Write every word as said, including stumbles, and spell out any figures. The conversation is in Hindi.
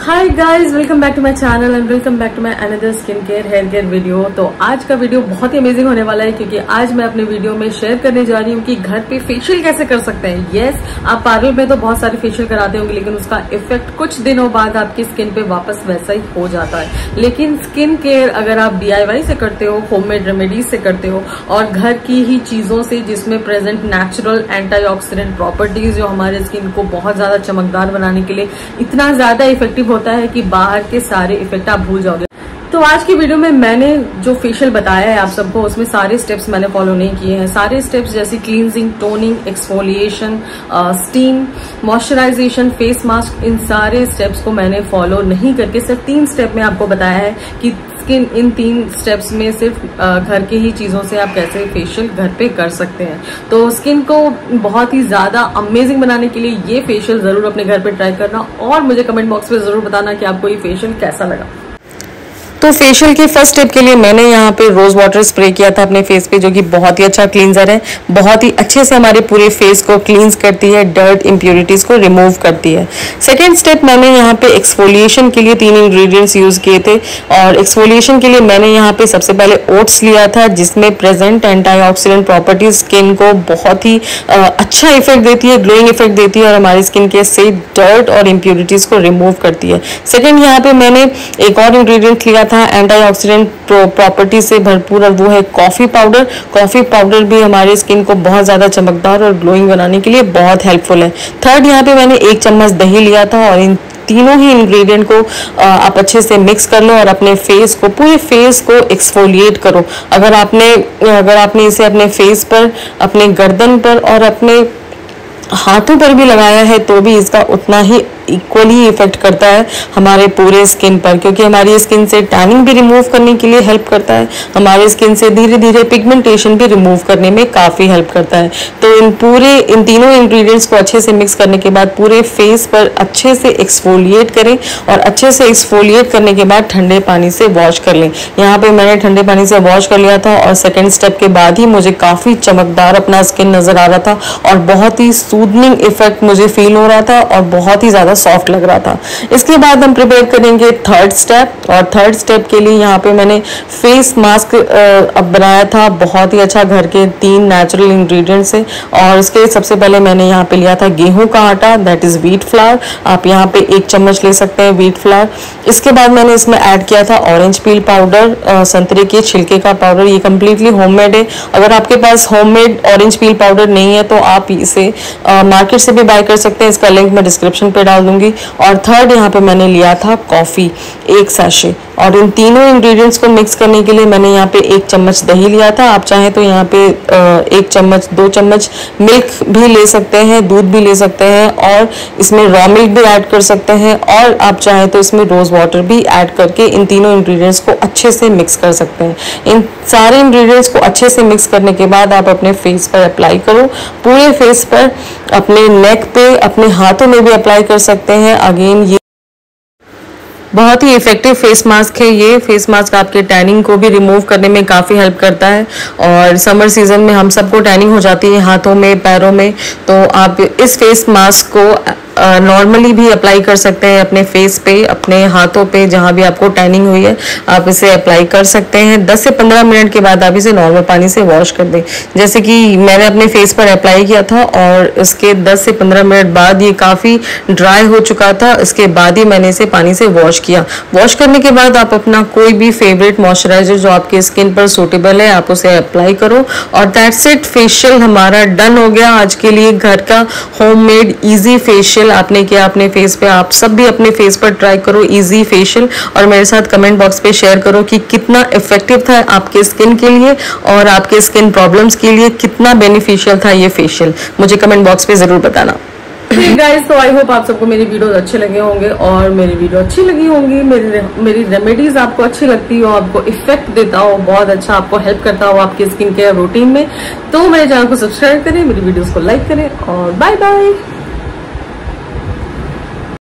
Hi guys, welcome back to my channel and welcome back to my another skin care hair care video. तो आज का वीडियो बहुत ही अमेजिंग होने वाला है क्योंकि आज मैं अपने वीडियो में शेयर करने जा रही हूँ कि घर पे फेशियल कैसे कर सकते हैं। यस, आप पार्लर में तो बहुत सारे फेशियल कराते होंगे लेकिन उसका इफेक्ट कुछ दिनों बाद आपकी स्किन पे वापस वैसा ही हो जाता है। लेकिन स्किन केयर अगर आप डी आई वाई से करते हो, होममेड रेमेडीज से करते हो और घर की ही चीजों से जिसमें प्रेजेंट नेचुरल एंटीऑक्सीडेंट प्रॉपर्टीज जो हमारे स्किन को बहुत ज्यादा चमकदार बनाने के लिए इतना ज्यादा इफेक्टिव होता है कि बाहर के सारे इफेक्ट आप भूल जाओगे। तो आज की वीडियो में मैंने जो फेशियल बताया है आप सबको, उसमें सारे स्टेप्स मैंने फॉलो नहीं किए हैं। सारे स्टेप्स जैसे cleansing, toning, exfoliation, steam, moisturisation, face mask, इन सारे स्टेप्स को मैंने फॉलो नहीं करके सिर्फ तीन स्टेप में आपको बताया है कि स्किन इन तीन स्टेप्स में सिर्फ घर के ही चीजों से आप कैसे फेशियल घर पे कर सकते हैं। तो स्किन को बहुत ही ज्यादा अमेजिंग बनाने के लिए ये फेशियल जरूर अपने घर पे ट्राई करना और मुझे कमेंट बॉक्स में जरूर बताना कि आपको ये फेशियल कैसा लगा। तो फेशियल के फर्स्ट स्टेप के लिए मैंने यहाँ पे रोज वाटर स्प्रे किया था अपने फेस पे, जो कि बहुत ही अच्छा क्लींजर है, बहुत ही अच्छे से हमारे पूरे फेस को क्लींस करती है, डर्ट इंप्योरिटीज को रिमूव करती है। सेकंड स्टेप मैंने यहाँ पे एक्सफोलिएशन के लिए तीन इंग्रेडिएंट्स यूज किए थे और एक्सफोलिएशन के लिए मैंने यहाँ पे सबसे पहले ओट्स लिया था जिसमें प्रेजेंट एंटीऑक्सीडेंट प्रॉपर्टीज स्किन को बहुत ही अच्छा इफेक्ट देती है, ग्लोइंग इफेक्ट देती है और हमारी स्किन के से डर्ट और इम्प्योरिटीज को रिमूव करती है। सेकेंड यहाँ पे मैंने एक और इंग्रेडिएंट लिया था एंटीऑक्सीडेंट प्रॉपर्टी से भरपूर और वो है कॉफी पाउडर। कॉफी पाउडर भी हमारे स्किन को बहुत ज्यादा चमकदार और ग्लोइंग बनाने के लिए बहुत हेल्पफुल है। थर्ड यहाँ पे मैंने एक चम्मच दही लिया था और इन तीनों ही इंग्रेडिएंट को आप अच्छे से मिक्स कर लो और अपने फेस को, पूरे फेस को एक्सफोलिएट करो। अगर आपने अगर आपने इसे अपने फेस पर, अपने गर्दन पर और अपने हाथों पर भी लगाया है तो भी इसका उतना ही इक्वली इफेक्ट करता है हमारे पूरे स्किन पर, क्योंकि हमारी स्किन से टैनिंग भी रिमूव करने के लिए हेल्प करता है, हमारे स्किन से धीरे धीरे पिगमेंटेशन भी रिमूव करने में काफ़ी हेल्प करता है। तो इन पूरे इन तीनों इंग्रेडिएंट्स को अच्छे से मिक्स करने के बाद पूरे फेस पर अच्छे से एक्सफोलिएट करें और अच्छे से एक्सफोलिएट करने के बाद ठंडे पानी से वॉश कर लें। यहाँ पे मैंने ठंडे पानी से वॉश कर लिया था और सेकेंड स्टेप के बाद ही मुझे काफ़ी चमकदार अपना स्किन नज़र आ रहा था और बहुत ही सूदनिंग इफेक्ट मुझे फील हो रहा था और बहुत ही ज़्यादा सॉफ्ट लग रहा था। इसके बाद हम प्रिपेयर करेंगे थर्ड स्टेप और थर्ड स्टेप के लिए यहाँ पे मैंने फेस मास्क अब बनाया था, बहुत ही अच्छा, घर के तीन नेचुरल इंग्रेडिएंट्स से। और इसके सबसे पहले मैंने यहाँ पे लिया था गेहूं का आटा, दैट इज व्हीट फ्लावर। आप यहाँ पे एक चम्मच ले सकते हैं व्हीट फ्लावर। इसके बाद मैंने इसमें ऐड किया था ऑरेंज पील पाउडर, संतरे के छिलके का पाउडर। ये कम्प्लीटली होममेड है। अगर आपके पास होममेड ऑरेंज पील पाउडर नहीं है तो आप इसे मार्केट से भी बाय कर सकते हैं, इसका लिंक मैं डिस्क्रिप्शन पे डाल दूंगी। और थर्ड यहाँ पे मैंने लिया था कॉफी, एक सैशे। और इन तीनों इंग्रेडिएंट्स को मिक्स करने के लिए मैंने यहाँ पे एक चम्मच दही लिया था। आप चाहें तो यहाँ पे एक चम्मच, दो चम्मच मिल्क भी ले सकते हैं, दूध भी ले सकते हैं और इसमें रॉ मिल्क भी ऐड कर सकते हैं और आप चाहें तो इसमें रोज वाटर भी ऐड करके इन तीनों इंग्रेडिएंट्स को अच्छे से मिक्स कर सकते हैं। इन सारे इंग्रेडिएंट्स को अच्छे से मिक्स करने के बाद आप अपने फेस पर अप्लाई करो, पूरे फेस पर, अपने नेक पे, अपने हाथों में भी अप्लाई कर सकते हैं। अगेन ये बहुत ही इफेक्टिव फेस मास्क है। ये फेस मास्क आपके टैनिंग को भी रिमूव करने में काफ़ी हेल्प करता है और समर सीजन में हम सबको टैनिंग हो जाती है हाथों में, पैरों में, तो आप इस फेस मास्क को नॉर्मली uh, भी अप्लाई कर सकते हैं अपने फेस पे, अपने हाथों पे, जहाँ भी आपको टैनिंग हुई है आप इसे अप्लाई कर सकते हैं। दस से पंद्रह मिनट के बाद आप इसे नॉर्मल पानी से वॉश कर दें। जैसे कि मैंने अपने फेस पर अप्लाई किया था और इसके दस से पंद्रह मिनट बाद ये काफ़ी ड्राई हो चुका था। इसके बाद ही मैंने इसे पानी से वॉश किया। वॉश करने के बाद आप अपना कोई भी फेवरेट मॉइस्चराइजर जो आपके स्किन पर सूटेबल है आप उसे अप्लाई करो और दैट्स इट, फेशियल हमारा डन हो गया। आज के लिए घर का होममेड इजी फेशियल आपने किया अपने फेस पे। आप सब भी अपने फेस पर ट्राई करो इजी फेशियल और मेरे साथ कमेंट बॉक्स पे शेयर करो कि कितना इफेक्टिव था आपके स्किन के लिए और आपके स्किन प्रॉब्लम्स के लिए कितना बेनिफिशियल था ये फेशियल। मुझे कमेंट बॉक्स पे जरूर बताना। गाइस, तो आई होप आप सबको मेरी वीडियो अच्छे लगे होंगे और मेरी वीडियो अच्छी लगी होंगी, मेरी मेरी रेमेडीज आपको अच्छी लगती हो, आपको इफेक्ट देता हो, बहुत अच्छा आपको हेल्प करता हो आपके स्किन केयर रूटीन में, तो मेरे चैनल को सब्सक्राइब करें, मेरी वीडियोस को लाइक करें और बाय बाय।